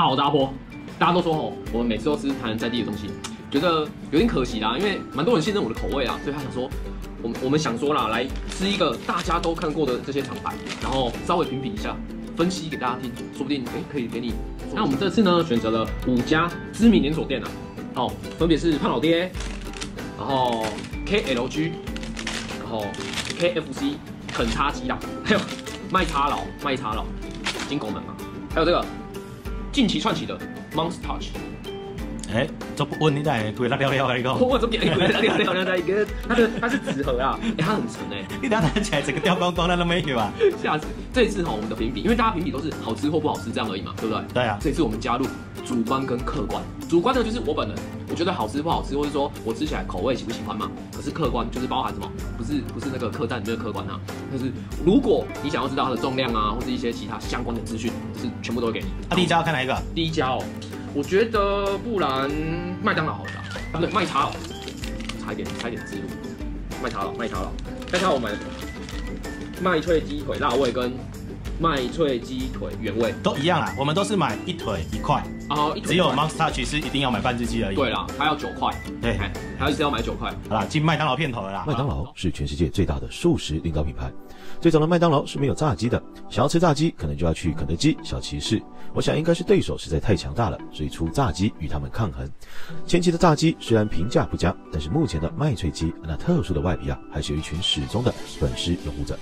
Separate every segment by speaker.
Speaker 1: 家好，我是阿波。大家都说哦，我们每次都吃台南在地的东西，觉得有点可惜啦，因为蛮多人信任我的口味啊，所以他想说，我们想说啦，来吃一个大家都看过的这些厂牌，然后稍微评比一下，分析给大家听，说不定可以给你。那我们这次呢，选择了5家知名连锁店啊，哦，分别是胖老爹，然后 KLG， 然后 KFC 肯叉鸡啦，还有麦叉佬金拱门嘛，还有这个近期串起的 Monster Touch。
Speaker 2: 哎，这不问你在鬼辣聊聊一个，
Speaker 1: 我怎么点鬼辣聊一个？它是纸盒啊，它很沉哎，
Speaker 2: 你等下拿起来整个掉光光，那都没有啊。
Speaker 1: 吓死！这一次我们的评比，因为大家评比都是好吃或不好吃这样而已嘛，对不对？
Speaker 2: 对啊。
Speaker 1: 这一次我们加入主观跟客观，主观呢就是我本人，我觉得好吃不好吃，或者说我吃起来口味喜不喜欢嘛。可是客观就是包含什么？不是那个客栈里面的客观啊，就是如果你想要知道它的重量啊，或是一些其他相关的资讯，是全部都会给你。
Speaker 2: 那第一家要看哪一个？
Speaker 1: 第一家哦。我觉得不然麦当劳好了啦，不对，麦茶佬，差一点之路，麦茶佬，我们麦脆鸡腿辣味跟麦脆鸡腿原味
Speaker 2: 都一样啦，我们都是买1腿1块，
Speaker 1: 哦，
Speaker 2: 只有 Monster Touch 是一定要买半只鸡而已。
Speaker 1: 对啦，还要9块，
Speaker 2: 对，
Speaker 1: 还一直要买9块。
Speaker 2: 好啦，进麦当劳片头了啦。
Speaker 3: 麦当劳是全世界最大的素食领导品牌。最早的麦当劳是没有炸鸡的，想要吃炸鸡，可能就要去肯德基、小骑士。我想应该是对手实在太强大了，所以出炸鸡与他们抗衡。前期的炸鸡虽然评价不佳，但是目前的麦脆鸡那特殊的外皮啊，还是有一群始终的粉丝拥护者。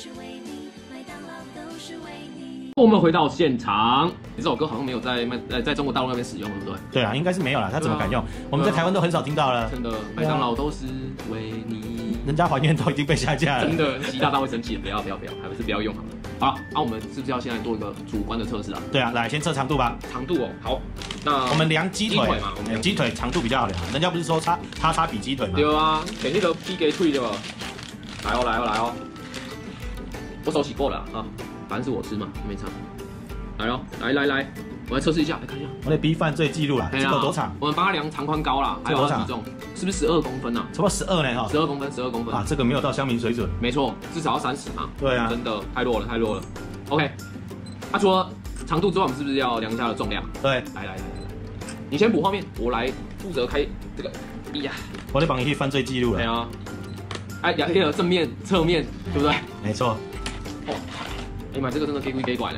Speaker 1: 我们回到现场，这首歌好像没有在中国大陆那边使用，对不对？
Speaker 2: 对啊，应该是没有啦，他怎么敢用？我们在台湾都很少听到了。
Speaker 1: 真的，麦当劳都是为你。
Speaker 2: 人家还原都已经被下架了。
Speaker 1: 真的，习大大会生气的，不要，还是不要用好了。好，那我们是不是要现在做一个主观的测试啊？
Speaker 2: 对啊，来先测长度吧。
Speaker 1: 长度哦，好，那
Speaker 2: 我们量鸡腿
Speaker 1: 嘛，
Speaker 2: 我们鸡腿长度比较好量。人家不是说叉比鸡腿吗？
Speaker 1: 对啊，给那个 P 给退的吧。来哦，我手洗过了啊，反正是我吃嘛，没差。来哦，来，我来测试一下，来看一下。
Speaker 2: 我的 B 犯罪记录啦，这个有多长？
Speaker 1: 我们帮他量长宽高啦，还有体重，是不是12公分啊？
Speaker 2: 差不多12呢哈。
Speaker 1: 12公分
Speaker 2: 啊，这个没有到乡民水准。
Speaker 1: 没错，至少要30嘛。
Speaker 2: 对啊，
Speaker 1: 真的太弱了。OK， 除了长度之外，我们是不是要量一下的重量？
Speaker 2: 对，
Speaker 1: 来，你先补画面，我来负责开这个。哎呀，
Speaker 2: 我得帮你去犯罪记录了。
Speaker 1: 对啊，量一个正面、侧面，对不对？
Speaker 2: 没错。
Speaker 1: 哦，哎妈，这个真的给鬼给拐嘞。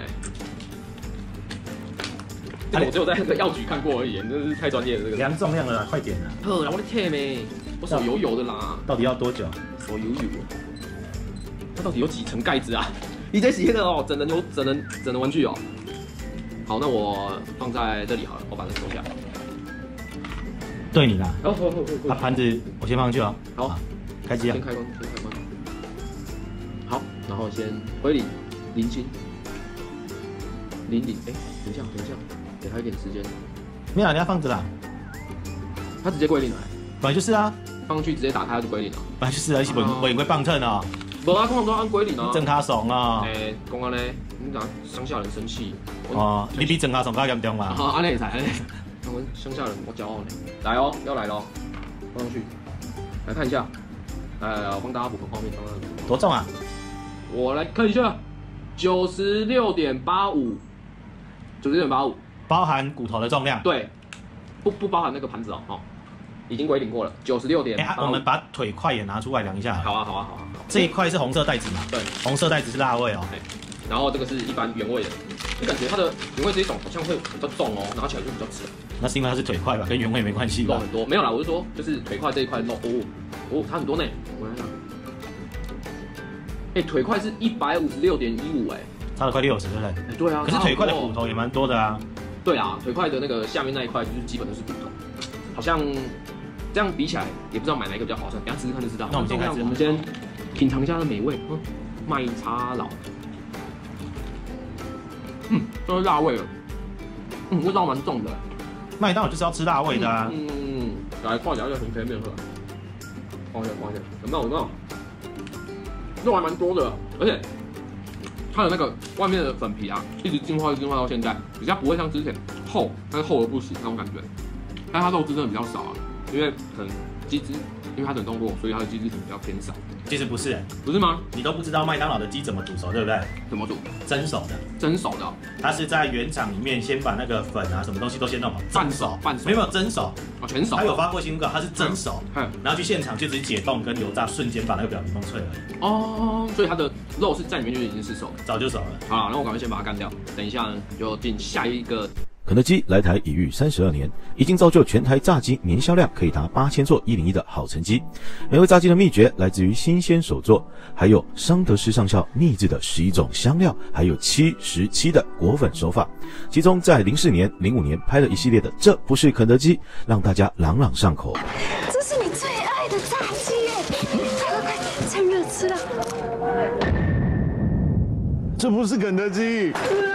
Speaker 1: 我只有在那个药局看过而已，真的是太专业了。这个
Speaker 2: 量重量了啦，快点啦！
Speaker 1: 呵啦，我的天咩，我手油的啦。
Speaker 2: 到底要多久？
Speaker 1: 手油。它到底有几层盖子啊？你这写的哦，整人玩具哦。好，那我放在这里好了，我把它收下。
Speaker 2: 对你啦。
Speaker 1: 好。
Speaker 2: 把盘子我先放上去哦。
Speaker 1: 好，
Speaker 2: 开机啊。
Speaker 1: 先开关。好，然后先归零，0星，00。哎，等一下。给他一点时间。
Speaker 2: 没有，你要放着啦。
Speaker 1: 他直接归零了。
Speaker 2: 本来就是啊。
Speaker 1: 放上去直接打开就归零了。
Speaker 2: 本来就是啊，一起不会棒秤哦。
Speaker 1: 无啊，通常都按归零啊。
Speaker 2: 正卡怂啊。
Speaker 1: 讲安呢，你让乡下人生气。
Speaker 2: 哦，你比正卡怂更严重嘛？
Speaker 1: 好，安尼会使。我们乡下人我骄傲呢。来哦，要来喽，放上去，来看一下。来，我帮大家补个画面。
Speaker 2: 多重啊？
Speaker 1: 我来看一下，96.85，
Speaker 2: 包含骨头的重量。
Speaker 1: 对，不包含那个盘子哦，已经归零过了，96.85。
Speaker 2: 我们把腿块也拿出来量一下。
Speaker 1: 好啊。
Speaker 2: 这一块是红色袋子嘛？
Speaker 1: 对，
Speaker 2: 红色袋子是辣味哦。
Speaker 1: 然后这个是一般原味的，你感觉它的原味这一种好像会比较重哦，拿起来就比较沉。
Speaker 2: 那是因为它是腿块吧，跟原味没关系吧？
Speaker 1: 肉很多，没有啦，我是说就是腿块这一块肉差很多呢。我来看，腿块是156.15
Speaker 2: 差了快60，对不对？
Speaker 1: 对啊。
Speaker 2: 可是腿块的骨头也蛮多的啊。
Speaker 1: 对啊，腿块的那个下面那一块就是基本都是骨头，好像这样比起来也不知道买哪一个比较划算，等下吃吃看就知道。
Speaker 2: 那我们先开始，
Speaker 1: 我们先品尝一下它的美味。麦叉佬，这是辣味了，味道蛮重的。
Speaker 2: 麦当劳就是要吃辣味的啊。
Speaker 1: 来放两个红甜面喝，放一下，有没有？肉还蛮多的，而且它的那个外面的粉皮啊，一直进化到现在，比较不会像之前厚，但是厚而不实那种感觉。但它肉质真的比较少啊，因为可能鸡汁，因为它冷冻过，所以它的鸡汁比较偏少。
Speaker 2: 其实不是，
Speaker 1: 不是吗？
Speaker 2: 你都不知道麦当劳的鸡怎么煮熟，对不对？
Speaker 1: 怎么煮？
Speaker 2: 蒸熟的，
Speaker 1: 蒸熟的、哦。
Speaker 2: 它是在原厂里面先把那个粉啊什么东西都先弄好，
Speaker 1: 半熟，半熟，
Speaker 2: 没有蒸熟，
Speaker 1: 哦，全熟。
Speaker 2: 他有发过新闻稿，它是蒸熟，然后去现场就只是解冻跟油炸，瞬间把那个表皮弄脆而已。
Speaker 1: 哦，所以它的肉是在里面就已经是熟了，
Speaker 2: 早就熟了。
Speaker 1: 好，那我赶快先把它干掉，等一下呢就进下一个。
Speaker 3: 肯德基来台已逾32年，已经造就全台炸鸡年销量可以达8000座101的好成绩。美味炸鸡的秘诀来自于新鲜手作，还有桑德斯上校秘制的11种香料，还有717的果粉手法。其中在04年、05年拍了一系列的《这不是肯德基》，让大家朗朗上口。
Speaker 4: 这是你最爱的炸鸡耶！快快快，趁热吃了。
Speaker 5: 这不是肯德基。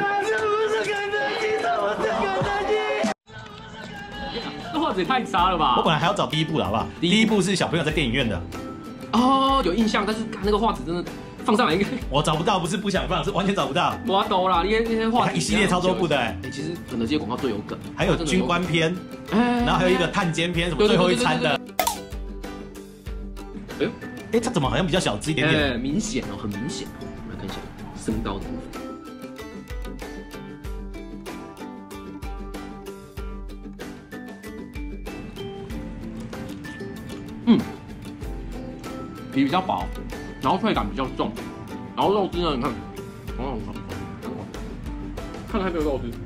Speaker 1: 画质也太差了吧！
Speaker 2: 我本来还要找第一部的好不好？第一部是小朋友在电影院的。
Speaker 1: 哦，有印象，但是看那个画质真的放上来应该
Speaker 2: 我找不到，不是不想放，是完全找不到。
Speaker 1: 我懂啦，那些画质
Speaker 2: 一系列超多部的哎。
Speaker 1: 其实肯德基的广告最有梗，
Speaker 2: 还有军官片，然后还有一个探监片，什么最后一餐的。哎，它怎么好像比较小只一点点？
Speaker 1: 明显哦，很明显。我们来看一下身高的部分。皮比较薄，然后脆感比较重，然后肉汁呢，你看，看它这个肉汁，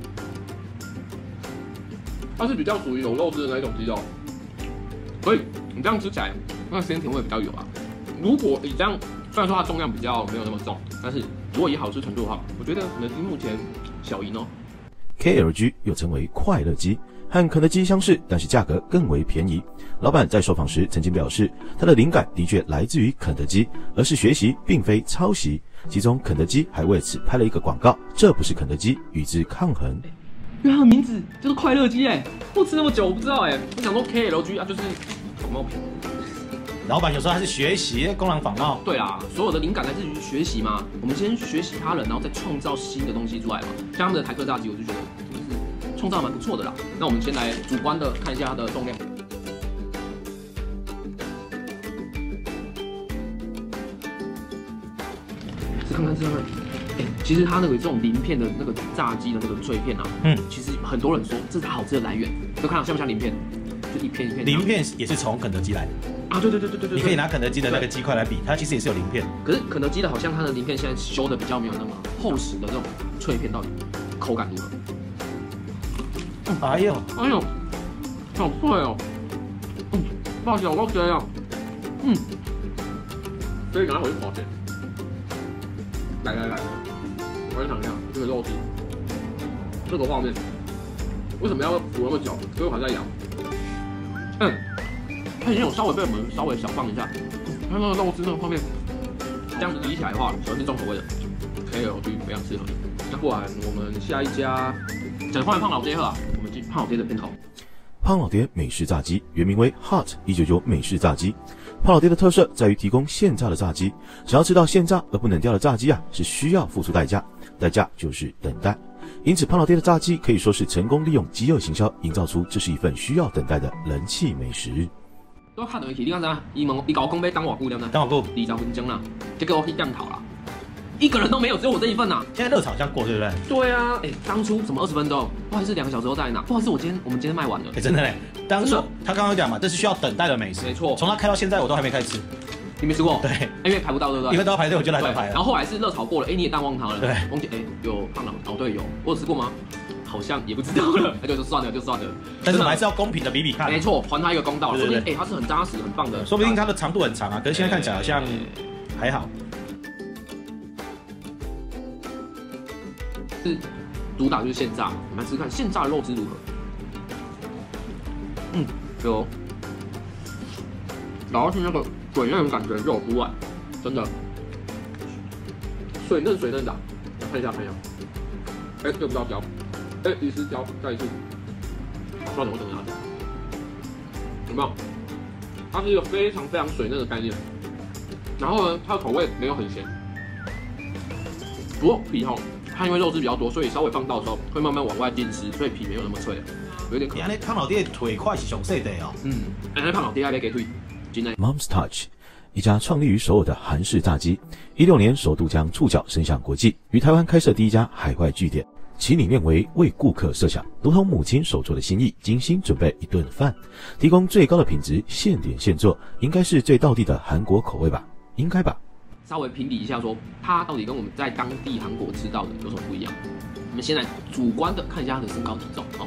Speaker 1: 它是比较属于有肉汁的那一种鸡肉，所以你这样吃起来，那个鲜甜味比较有啊。如果你这样，虽然说它重量比较没有那么重，但是如果以好吃程度的话，我觉得肯德基目前小赢哦。
Speaker 3: KLG 又称为快乐鸡，和肯德基相似，但是价格更为便宜。老板在受访时曾经表示，他的灵感的确来自于肯德基，而是学习，并非抄袭。其中，肯德基还为此拍了一个广告，这不是肯德基，与之抗衡。
Speaker 1: 因为它的名字就是快乐鸡哎，我吃那么久我不知道哎，我想说 KLG 啊就是仿冒品。
Speaker 2: 老板有时候还是学习功能仿冒。
Speaker 1: 对啦，所有的灵感来自于学习嘛，我们先学习他人，然后再创造新的东西出来嘛。像他们的台客炸鸡，我就觉得就是创造蛮不错的啦。那我们先来主观的看一下它的重量。看看，其实它那个这种鳞片的那个炸鸡的那个脆片啊，其实很多人说这是它好吃的来源，就看到像不像鳞片，就一片一片。
Speaker 2: 鳞片也是从肯德基来的
Speaker 1: 啊，对，你
Speaker 2: 可以拿肯德基的那个鸡块来比，它其实也是有鳞片。
Speaker 1: 可是肯德基的好像它的鳞片现在修的比较没有那么厚实的这种脆片，到底口感如何？
Speaker 2: 哎呦，
Speaker 1: 好脆哦，爆小爆这样，所以赶快回去烤钱。来，我先尝一下这个肉汁，这个画面为什么要煮那么久？所以我还在咬。它已经有稍微被我们稍微小放一下，它那个肉汁那个画面，这样子比起来的话，喜欢吃重口味的 KLG 非常适合。那不然我们下一家讲换胖老爹了，我们进胖老爹的片头。
Speaker 3: 胖老爹美式炸鸡原名为 Hot 199美式炸鸡。胖老爹的特色在于提供现炸的炸鸡，想要吃到现炸而不冷掉的炸鸡啊，是需要付出代价，代价就是等待。因此，胖老爹的炸鸡可以说是成功利用饥饿行销，营造出这是一份需要等待的人气美食。
Speaker 1: 我拍回去，你讲啥？伊甲我讲要等偌久了呢？
Speaker 2: 等我
Speaker 1: 20分钟啦，结果我去点头啦，一个人都没有，只有我这一份呐。
Speaker 2: 现在热炒好像过，对不对？
Speaker 1: 对啊，当初什么20分钟，不好意思2个小时后再来拿，不好意思，我们今天卖完了。
Speaker 2: 真的嘞，当初他刚刚讲嘛，这是需要等待的美食，
Speaker 1: 没错。
Speaker 2: 从他开到现在，我都还没开始吃。
Speaker 1: 你没吃过？
Speaker 2: 对，
Speaker 1: 因为排不到，对不对？
Speaker 2: 因为都要排队，我就来排了。
Speaker 1: 然后后来是热炒过了，你也淡忘它了。
Speaker 2: 对，
Speaker 1: 忘记有胖老哦，对，有，我有吃过吗？好像也不知道了，那就算了。
Speaker 2: 但是我们还是要公平的比比看。
Speaker 1: 没错，还他一个公道。
Speaker 2: 对
Speaker 1: 说不定它是很扎实、很棒的。
Speaker 2: 说不定它的长度很长啊，可是现在看起来好像还好。
Speaker 1: 是主打就是现炸，我们来吃看现炸的肉汁如何。有，然后是那个水嫩的感觉就有出来，真的水嫩的，看一下，这个不到焦，鱼丝焦，再一次，算了，我等一下，有没有？它是一个非常水嫩的概念，然后呢，它的口味没有很咸，不过皮哈，它因为肉汁比较多，所以稍微放到的时候会慢慢往外浸湿，所以皮没有那么脆，有点可惜。
Speaker 2: 胖老爹的腿块是上细的哦。
Speaker 1: 那胖老爹还没给腿，真的。
Speaker 3: Mom's Touch 一家创立于首尔的韩式炸鸡，16年首度将触角伸向国际，于台湾开设第一家海外据点。其理念为为顾客设想，如同母亲手做的心意，精心准备一顿饭，提供最高的品质，现点现做，应该是最道地的韩国口味吧？应该吧？
Speaker 1: 稍微评比一下说，它到底跟我们在当地韩国吃到的有什么不一样？我们先来主观的看一下它的身高体重哦。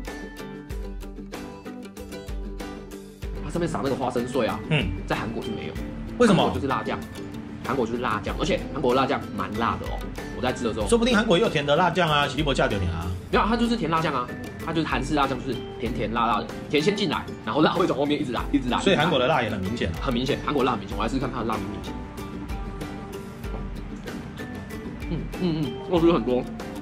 Speaker 1: 它上面撒那个花生碎啊，在韩国是没有。
Speaker 2: 为什么？
Speaker 1: 就是辣酱，韩国就是辣酱，而且韩国的辣酱蛮辣的哦。我在吃的时候，
Speaker 2: 说不定韩国也有甜的辣酱啊，喜力伯价就甜啊。
Speaker 1: 没有，它就是甜辣酱啊，它就是韩式辣酱，就是甜甜辣辣的，甜先进来，然后辣会从后面一直来，一直来。
Speaker 2: 所以韩国的辣也很明显啊，
Speaker 1: 很明显，韩国辣很明显。我来试看它的辣明明显。我觉得很多。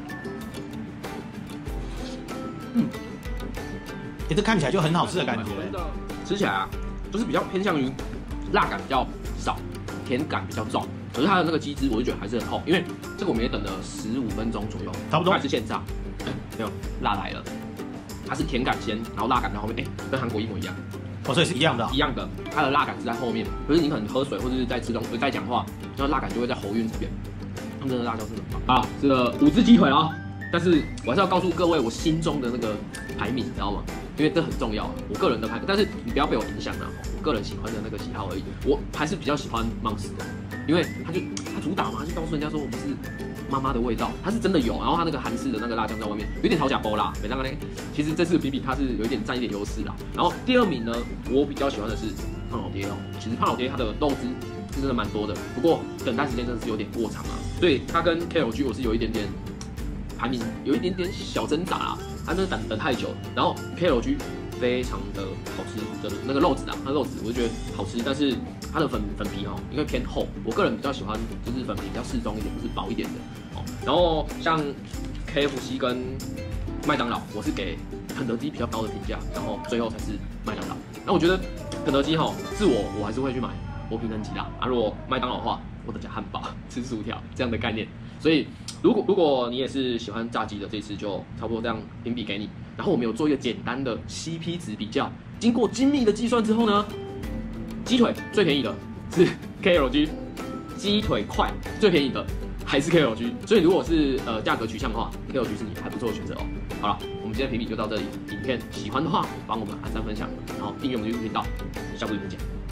Speaker 2: 这看起来就很好吃的感觉。
Speaker 1: 吃起来啊，就是比较偏向于辣感比较少，甜感比较重。可是它的那个鸡汁，我就觉得还是很厚，因为这个我们也等了15分钟左右，
Speaker 2: 差不多
Speaker 1: 还是现炸。没有，辣来了，它是甜感先，然后辣感在后面，跟韩国一模一样。
Speaker 2: 哦，所以是一样的、
Speaker 1: 一样的，它的辣感是在后面。可是你可能喝水或者是在吃东西、在讲话，那辣感就会在喉韵这边。他们真的辣椒是很棒啊！这个5只鸡腿啊，但是我还是要告诉各位我心中的那个排名，你知道吗？因为这很重要，我个人的排名。但是你不要被我影响了，我个人喜欢的那个喜好而已。我还是比较喜欢 Monster 的，因为它主打嘛，就告诉人家说我们是妈妈的味道，它是真的有。然后它那个韩式的那个辣酱在外面有点讨假包啦，没那个呢。其实这次评比它是有一点占一点优势啦。然后第2名呢，我比较喜欢的是胖老爹哦。其实胖老爹它的肉汁是真的蛮多的，不过等待时间真的是有点过长啊，所以它跟 KLG 我是有一点点排名有一点点小挣扎啦，它真的等太久。然后 KLG 非常的好吃的那个肉质啊，它的肉质我就觉得好吃，但是它的粉皮哦，因为偏厚，我个人比较喜欢就是粉皮比较适中一点，就是薄一点的哦。然后像 KFC 跟麦当劳，我是给肯德基比较高的评价，然后最后才是麦当劳。那我觉得肯德基哈，是我还是会去买。我平衡级啦，如果麦当劳的话，我得加汉堡、吃薯条这样的概念。所以如果你也是喜欢炸鸡的，这次就差不多这样评比给你。然后我们有做一个简单的 CP 值比较，经过精密的计算之后呢，鸡腿最便宜的是 KLG， 鸡腿块最便宜的还是 KLG。所以如果是价格取向的话 ，KLG 是你还不错的选择哦。好了，我们今天评比就到这里。影片喜欢的话，帮我们按赞分享，然后订阅我们的 YouTube 频道。下部影片见。